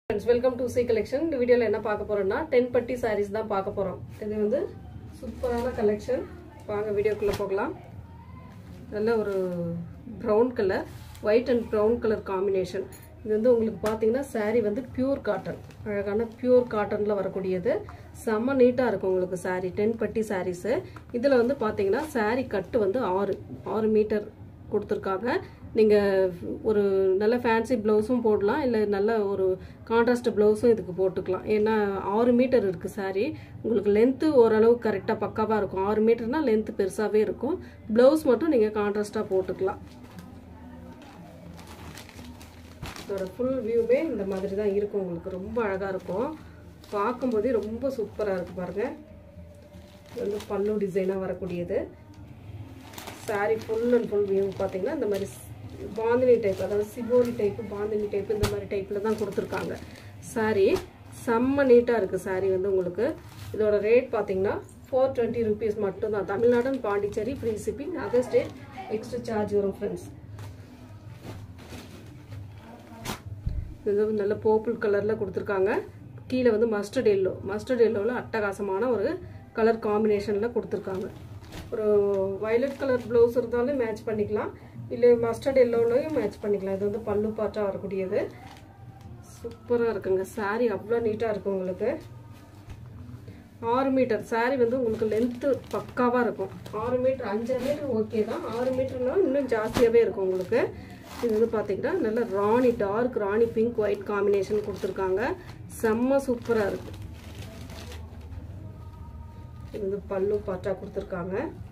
Friends, welcome to C collection. இந்த வீடியோல என்ன பார்க்க போறோம்னா 10 பட்டி sarees தான் பார்க்க போறோம். இது வந்து சூப்பரான கலெக்ஷன். வாங்க வீடியோக்குள்ள போகலாம். நல்ல ஒரு brown color, white and brown color combination. இது வந்து உங்களுக்கு பாத்தீங்கன்னா saree வந்து pure cotton. அழகான pure cottonல வரக்கூடியது. செம்ம நீட்டா இருக்கும் உங்களுக்கு saree 10 பட்டி sarees. இதுல வந்து பாத்தீங்கன்னா saree கட் வந்து 6 மீட்டர் கொடுத்திருக்காங்க. நீங்க ஒரு நல்ல ஃபேன்சி ப்ளவுஸும் போடலாம் இல்ல நல்ல ஒரு கான்ட்ராஸ்ட் ப்ளவுஸும் இதுக்கு போட்டுக்கலாம். ஏன்னா 6 மீட்டர் இருக்கு saree. உங்களுக்கு லெந்த் ஓரளவு கரெக்ட்டா பக்காவா இருக்கும். 6 மீட்டர்னா லெந்த் பெருசாவே இருக்கும். ப்ளவுஸ் மட்டும் நீங்க கான்ட்ராஸ்டா போட்டுக்கலாம். இதோட ஃபுல் வியூவே இந்த மாதிரி தான் இருக்கும். உங்களுக்கு ரொம்ப அழகா இருக்கும். பாக்கும்போதே ரொம்ப சூப்பரா இருக்கு பாருங்க. இது வந்து பல்லு டிசைனா வரக்கூடியது. saree full and full view பாத்தீங்கன்னா இந்த மாதிரி பாந்தினி டைப், அதாவது சிபோரி டைப், பாந்தினி டைப் இந்த மாதிரி டைப்ல தான் கொடுத்திருக்காங்க. saree செம்ம நீட்டா இருக்கு. saree வந்து உங்களுக்கு இதோட ரேட் பாத்தீங்கன்னா 420 rupees மட்டும் தான். Tamil Nadu and Pondicherry free shipping, other state extra charge வரும் फ्रेंड्स. இது நல்ல பர்பிள் கலர்ல கொடுத்திருக்காங்க. கீழ வந்து மஸ்டர்ட் எல்லோல அட்டகாசமான ஒரு கலர் காம்பினேஷன்ல கொடுத்திருக்காங்க. ஒரு வயலட் கலர் ப்ளவுஸ் இருந்தாலும் மேட்ச் பண்ணிக்கலாம், இல்ல மஸ்டர்ட் எல்லோலயும் மேட்ச் பண்ணிக்கலாம். இது வந்து பல்லு பார்ட்டா வரக்கூடியது. சூப்பரா இருக்குங்க. saree அவ்வளவு நீட்டா இருக்கு. உங்களுக்கு 6 மீட்டர் saree வந்து உங்களுக்கு லெந்த் பக்காவா இருக்கும். 6 மீட்டர் 5 மீட்டர் ஓகே தான். 6 மீட்டர்னா இன்னும் ஜாஸ்தியாவே இருக்கும் உங்களுக்கு. இது வந்து பாத்தீங்கன்னா நல்ல rani, dark rani pink white combination கொடுத்திருக்காங்க. செம்ம சூப்பரா இருக்கு. இது வந்து பல்லு பார்ட்டா கொடுத்திருக்காங்க.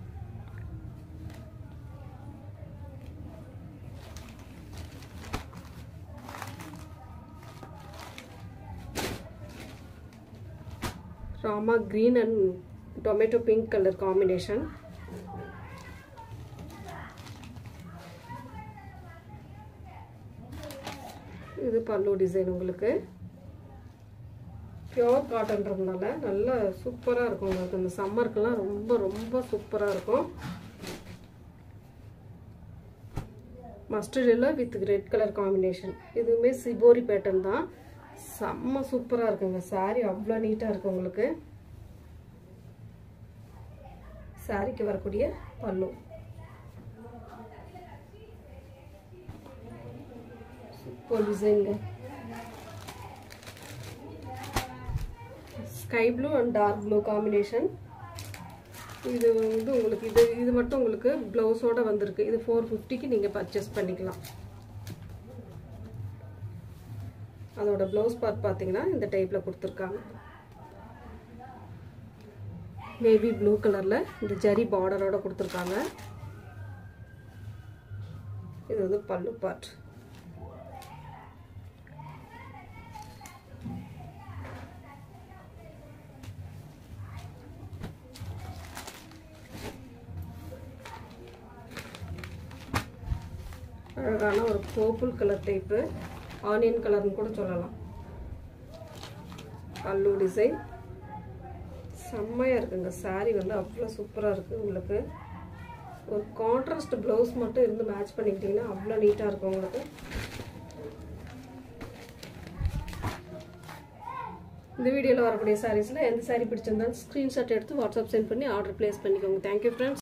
Rama green and tomato pink color combination. இது பல்லு டிசைன். உங்களுக்கு பியூர் காட்டன்றதுனால நல்ல சூப்பரா இருக்கும். உங்களுக்கு இந்த சம்மருக்குலாம் ரொம்ப ரொம்ப சூப்பரா இருக்கும். Mustard yellow with red colour combination. இதுவுமே சிபோரி பேட்டர்ன் தான். செம்ம சூப்பரா இருக்குங்க. saree அவ்வளவு நீட்டா இருக்கு. உங்களுக்கு சாரிக்கு வரக்கூடிய பல்லு super design. Sky blue and dark blue combination. இது வந்து உங்களுக்கு இது மட்டும் உங்களுக்கு ப்ளவுஸோட வந்திருக்கு. இது 450க்கு நீங்க பர்ச்சேஸ் பண்ணிக்கலாம். அதோட ப்ளவுஸ் பார்ட் பாத்தீங்கன்னா இந்த டைப்ல கொடுத்திருக்காங்க. நேவி ப்ளூ கலர்ல இந்த ஜரி பார்டரோட கொடுத்திருக்காங்க. இது வந்து பல்லு பார்ட். அழகான ஒரு பர்பிள் கலர் டைப், ஆனியன் கலர்னு கூட சொல்லலாம். பல்லு டிசைன் செம்மையா இருக்குங்க. saree வந்து அவ்வளவு சூப்பரா இருக்கு. உங்களுக்கு ஒரு கான்ட்ராஸ்ட் ப்ளவுஸ் மட்டும் இருந்து மேட்ச் பண்ணிக்கிட்டீங்கன்னா அவ்வளவு நீட்டா இருக்கும். உங்களுக்கு இந்த வீடியோல வரக்கூடிய sareesல எந்த saree பிடிச்சிருந்தாலும் ஸ்கிரீன்ஷாட் எடுத்து வாட்ஸ்அப் சென்ட் பண்ணி ஆர்டர் பிளேஸ் பண்ணிக்கோங்க. Thank you friends.